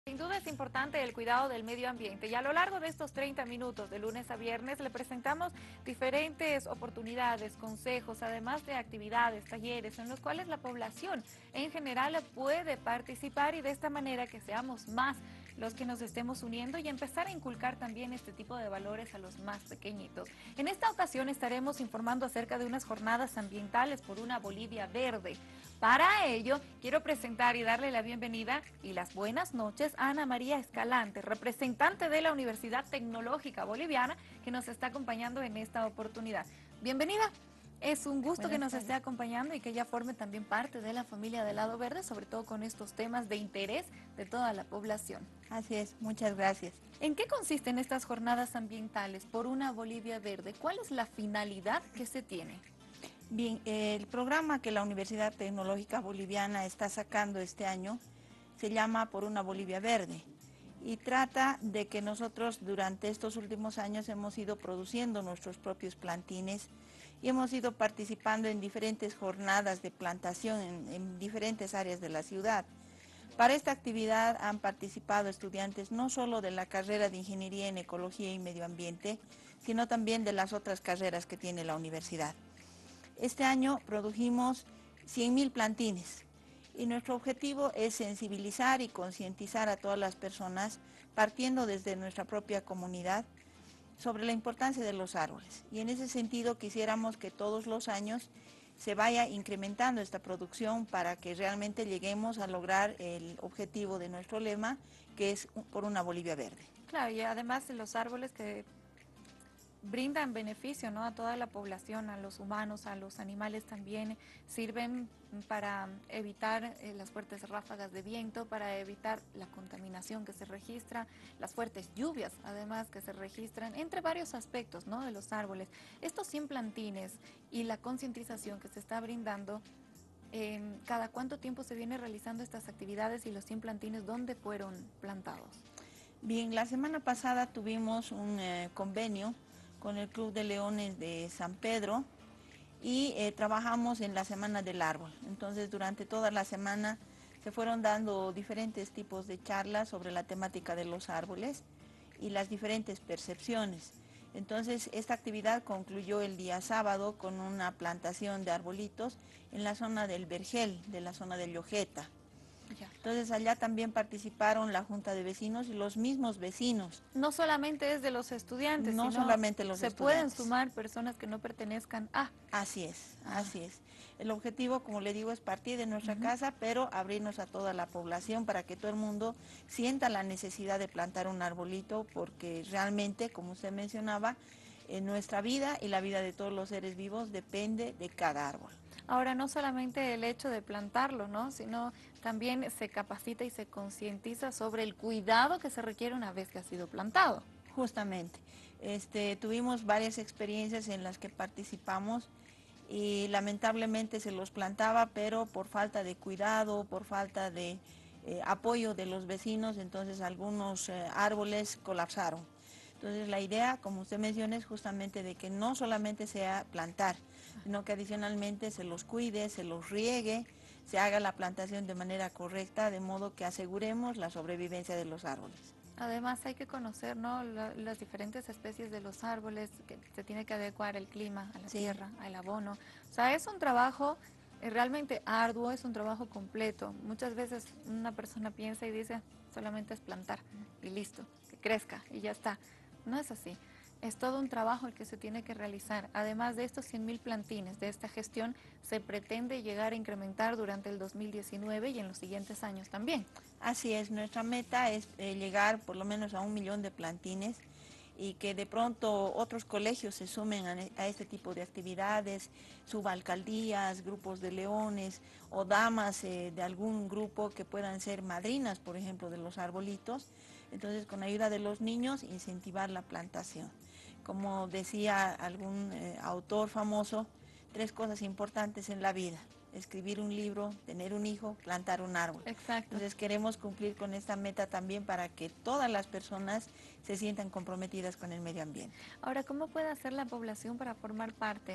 Sin duda es importante el cuidado del medio ambiente y a lo largo de estos 30 minutos de lunes a viernes le presentamos diferentes oportunidades, consejos, además de actividades, talleres en los cuales la población en general puede participar y de esta manera que seamos más los que nos estemos uniendo y empezar a inculcar también este tipo de valores a los más pequeñitos. En esta ocasión estaremos informando acerca de unas jornadas ambientales por una Bolivia verde. Para ello, quiero presentar y darle la bienvenida y las buenas noches a Ana María Escalante, representante de la Universidad Tecnológica Boliviana, que nos está acompañando en esta oportunidad. Bienvenida. Es un gusto que Buenas nos esté tardes. acompañando y que ella forme también parte de la familia del Lado Verde, sobre todo con estos temas de interés de toda la población. Así es, muchas gracias. ¿En qué consisten estas jornadas ambientales por una Bolivia verde? ¿Cuál es la finalidad que se tiene? Bien, el programa que la Universidad Tecnológica Boliviana está sacando este año se llama Por una Bolivia Verde y trata de que nosotros durante estos últimos años hemos ido produciendo nuestros propios plantines y hemos ido participando en diferentes jornadas de plantación en diferentes áreas de la ciudad. Para esta actividad han participado estudiantes no solo de la carrera de Ingeniería en Ecología y Medio Ambiente, sino también de las otras carreras que tiene la universidad. Este año produjimos 100.000 plantines y nuestro objetivo es sensibilizar y concientizar a todas las personas, partiendo desde nuestra propia comunidad, sobre la importancia de los árboles. Y en ese sentido quisiéramos que todos los años se vaya incrementando esta producción para que realmente lleguemos a lograr el objetivo de nuestro lema, que es por una Bolivia verde. Claro, y además los árboles que brindan beneficio, ¿no?, a toda la población, a los humanos, a los animales también, sirven para evitar las fuertes ráfagas de viento, para evitar la contaminación que se registra, las fuertes lluvias además que se registran, entre varios aspectos, ¿no?, de los árboles. Estos 100 plantines y la concientización que se está brindando, ¿cada cuánto tiempo se viene realizando estas actividades y los 100 plantines dónde fueron plantados? Bien, la semana pasada tuvimos un convenio con el Club de Leones de San Pedro y trabajamos en la Semana del Árbol. Entonces, durante toda la semana se fueron dando diferentes tipos de charlas sobre la temática de los árboles y las diferentes percepciones. Entonces, esta actividad concluyó el día sábado con una plantación de arbolitos en la zona del Vergel, de la zona de Llojeta. Ya. Entonces allá también participaron la Junta de Vecinos y los mismos vecinos, No solamente es de los estudiantes, no sino solamente los se pueden estudiantes. sumar personas que no pertenezcan a... Así es, Ah, así es. El objetivo, como le digo, es partir de nuestra ujú. casa, pero abrirnos a toda la población para que todo el mundo sienta la necesidad de plantar un arbolito, porque realmente, como usted mencionaba, nuestra vida y la vida de todos los seres vivos depende de cada árbol. Ahora, no solamente el hecho de plantarlo, ¿no?, sino también se capacita y se concientiza sobre el cuidado que se requiere una vez que ha sido plantado. Justamente, tuvimos varias experiencias en las que participamos y lamentablemente se los plantaba, pero por falta de cuidado, por falta de apoyo de los vecinos, entonces algunos árboles colapsaron. Entonces la idea, como usted menciona, es justamente de que no solamente sea plantar, sino que adicionalmente se los cuide, se los riegue, se haga la plantación de manera correcta, de modo que aseguremos la sobrevivencia de los árboles. Además, hay que conocer, ¿no?, las diferentes especies de los árboles, que se tiene que adecuar el clima, a la Sí. tierra, al abono. O sea, es un trabajo realmente arduo, es un trabajo completo. Muchas veces una persona piensa y dice, solamente es plantar y listo, que crezca y ya está. No es así. Es todo un trabajo el que se tiene que realizar. Además de estos 100.000 plantines de esta gestión, se pretende llegar a incrementar durante el 2019 y en los siguientes años también. Así es, nuestra meta es llegar por lo menos a 1.000.000 de plantines y que de pronto otros colegios se sumen a este tipo de actividades, subalcaldías, grupos de leones o damas de algún grupo que puedan ser madrinas, por ejemplo, de los arbolitos. Entonces, con ayuda de los niños, incentivar la plantación. Como decía algún autor famoso, 3 cosas importantes en la vida: escribir un libro, tener un hijo, plantar un árbol. Exacto. Entonces queremos cumplir con esta meta también para que todas las personas se sientan comprometidas con el medio ambiente. Ahora, ¿cómo puede hacer la población para formar parte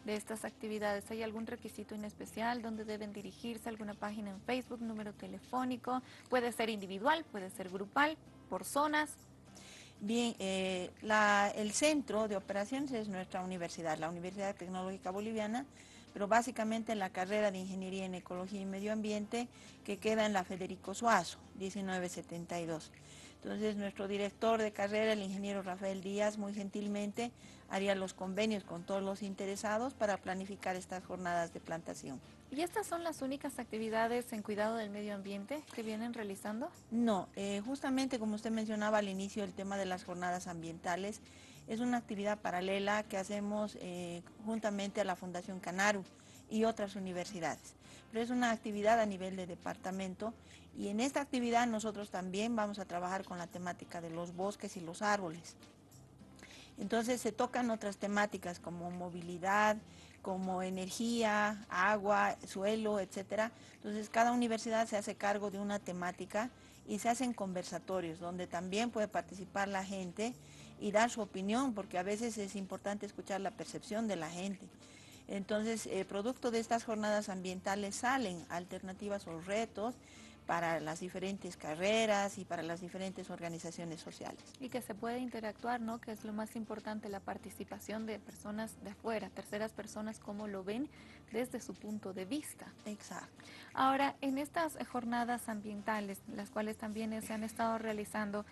de estas actividades? ¿Hay algún requisito en especial? ¿Dónde deben dirigirse? ¿Alguna página en Facebook? ¿Número telefónico? Puede ser individual, puede ser grupal, por zonas. Bien, el centro de operaciones es nuestra universidad, la Universidad Tecnológica Boliviana, pero básicamente la carrera de Ingeniería en Ecología y Medio Ambiente que queda en la Federico Suazo, 1972. Entonces, nuestro director de carrera, el ingeniero Rafael Díaz, muy gentilmente haría los convenios con todos los interesados para planificar estas jornadas de plantación. ¿Y estas son las únicas actividades en cuidado del medio ambiente que vienen realizando? No, justamente como usted mencionaba al inicio, el tema de las jornadas ambientales es una actividad paralela que hacemos juntamente a la Fundación Canaru y otras universidades. Pero es una actividad a nivel de departamento y en esta actividad nosotros también vamos a trabajar con la temática de los bosques y los árboles. Entonces se tocan otras temáticas como movilidad, como energía, agua, suelo, etcétera. Entonces cada universidad se hace cargo de una temática y se hacen conversatorios donde también puede participar la gente y dar su opinión, porque a veces es importante escuchar la percepción de la gente. Entonces, producto de estas jornadas ambientales salen alternativas o retos para las diferentes carreras y para las diferentes organizaciones sociales. Y que se puede interactuar, ¿no? Que es lo más importante, la participación de personas de afuera, terceras personas, cómo lo ven desde su punto de vista. Exacto. Ahora, en estas jornadas ambientales, las cuales también se han estado realizando,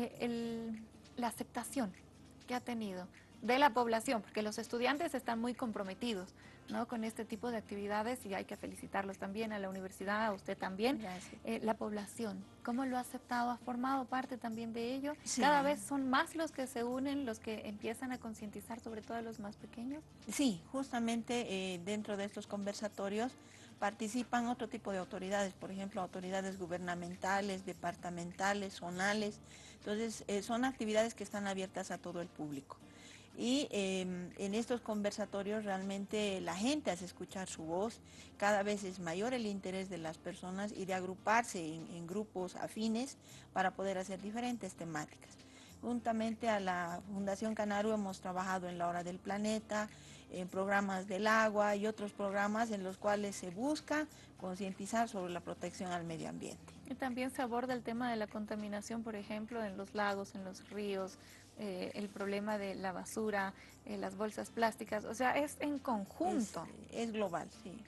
la aceptación que ha tenido de la población, porque los estudiantes están muy comprometidos, ¿no?, con este tipo de actividades y hay que felicitarlos también, a la universidad, a usted también. La población, ¿cómo lo ha aceptado? ¿Ha formado parte también de ello? Sí. ¿Cada vez son más los que se unen, los que empiezan a concientizar, sobre todo a los más pequeños? Sí, justamente dentro de estos conversatorios participan otro tipo de autoridades, por ejemplo, autoridades gubernamentales, departamentales, zonales. Entonces, son actividades que están abiertas a todo el público. Y en estos conversatorios realmente la gente hace escuchar su voz, cada vez es mayor el interés de las personas y de agruparse en grupos afines para poder hacer diferentes temáticas. Juntamente a la Fundación Canaru hemos trabajado en la Hora del Planeta, en programas del agua y otros programas en los cuales se busca concientizar sobre la protección al medio ambiente. Y también se aborda el tema de la contaminación, por ejemplo, en los lagos, en los ríos, el problema de la basura, las bolsas plásticas, o sea, es en conjunto. Es global, sí.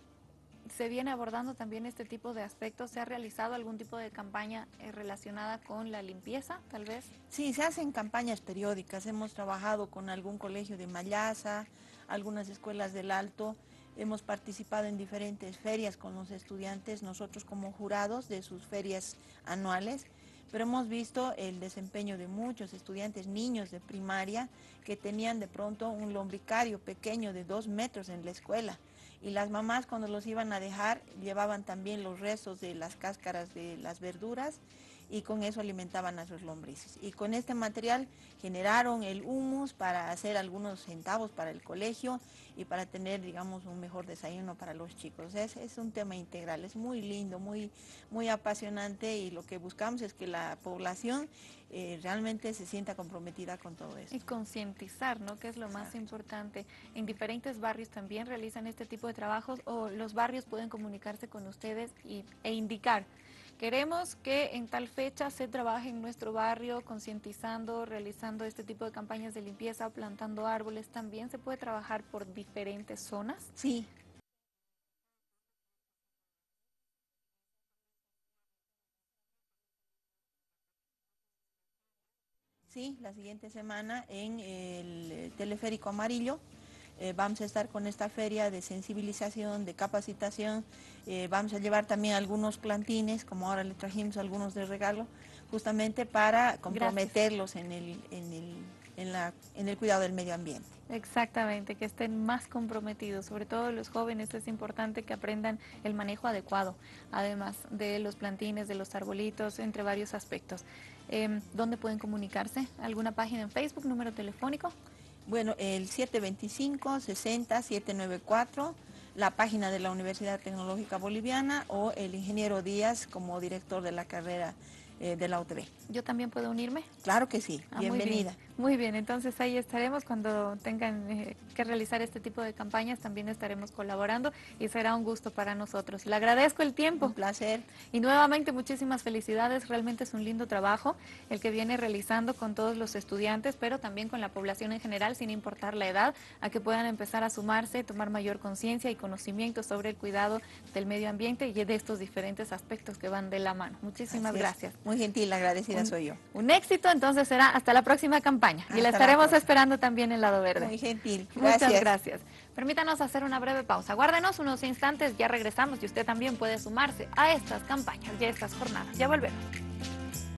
¿Se viene abordando también este tipo de aspectos? ¿Se ha realizado algún tipo de campaña relacionada con la limpieza, tal vez? Sí, se hacen campañas periódicas. Hemos trabajado con algún colegio de Mayasa, algunas escuelas del Alto. Hemos participado en diferentes ferias con los estudiantes, nosotros como jurados de sus ferias anuales, pero hemos visto el desempeño de muchos estudiantes, niños de primaria, que tenían de pronto un lombricario pequeño de 2 metros en la escuela. Y las mamás cuando los iban a dejar llevaban también los restos de las cáscaras de las verduras y con eso alimentaban a sus lombrices. Y con este material generaron el humus para hacer algunos centavos para el colegio y para tener, digamos, un mejor desayuno para los chicos. Es un tema integral, es muy lindo, muy apasionante y lo que buscamos es que la población realmente se sienta comprometida con todo esto. Y concientizar, ¿no?, que es lo más importante. En diferentes barrios también realizan este tipo de trabajos o los barrios pueden comunicarse con ustedes e indicar: queremos que en tal fecha se trabaje en nuestro barrio concientizando, realizando este tipo de campañas de limpieza, plantando árboles. ¿También se puede trabajar por diferentes zonas? Sí. Sí, la siguiente semana en el Teleférico Amarillo vamos a estar con esta feria de sensibilización, de capacitación. Vamos a llevar también algunos plantines, como ahora le trajimos algunos de regalo, justamente para comprometerlos en el cuidado del medio ambiente. Exactamente, que estén más comprometidos, sobre todo los jóvenes. Es importante que aprendan el manejo adecuado, además de los plantines, de los arbolitos, entre varios aspectos. ¿Dónde pueden comunicarse? ¿Alguna página en Facebook, número telefónico? Bueno, el 725-60-794, la página de la Universidad Tecnológica Boliviana o el ingeniero Díaz como director de la carrera de la UTB. ¿Yo también puedo unirme? Claro que sí, bienvenida. Muy bien, entonces ahí estaremos cuando tengan que realizar este tipo de campañas, también estaremos colaborando y será un gusto para nosotros. Le agradezco el tiempo. Un placer. Y nuevamente muchísimas felicidades, realmente es un lindo trabajo el que viene realizando con todos los estudiantes, pero también con la población en general, sin importar la edad, a que puedan empezar a sumarse, tomar mayor conciencia y conocimiento sobre el cuidado del medio ambiente y de estos diferentes aspectos que van de la mano. Muchísimas gracias. Muy gentil, agradecida soy yo. Un éxito, entonces será hasta la próxima campaña. Y la estaremos esperando también en Lado Verde. Muy gentil. Muchas gracias. Permítanos hacer una breve pausa. Guárdenos unos instantes, ya regresamos y usted también puede sumarse a estas campañas y a estas jornadas. Ya volvemos.